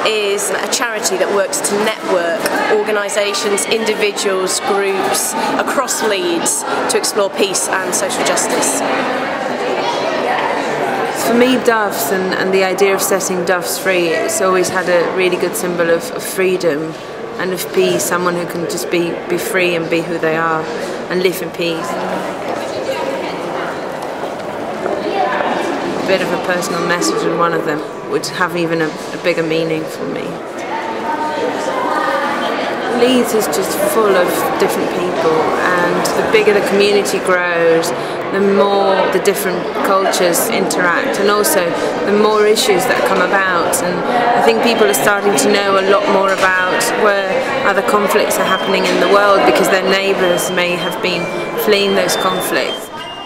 is a charity that works to network organisations, individuals, groups across Leeds to explore peace and social justice. For me, doves and the idea of setting doves free, it's always had a really good symbol of freedom and of peace, someone who can just be free and be who they are and live in peace. A bit of a personal message in one of them would have even a bigger meaning for me. Leeds is just full of different people, and the bigger the community grows, the more the different cultures interact, and also the more issues that come about. And I think people are starting to know a lot more about where other conflicts are happening in the world because their neighbours may have been fleeing those conflicts.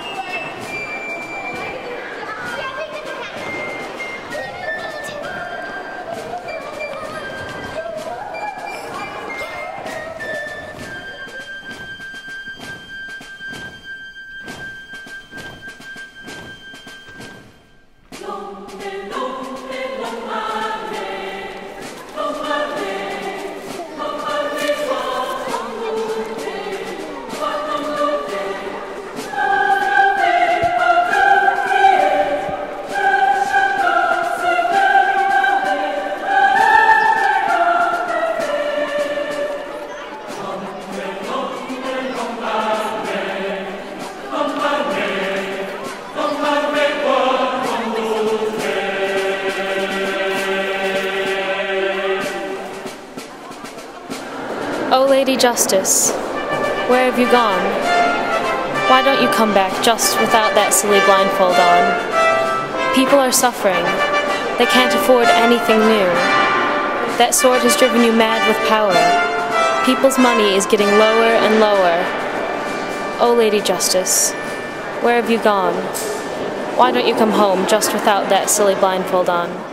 Oh Lady Justice, where have you gone? Why don't you come back just without that silly blindfold on? People are suffering. They can't afford anything new. That sword has driven you mad with power. People's money is getting lower and lower. Oh Lady Justice, where have you gone? Why don't you come home just without that silly blindfold on?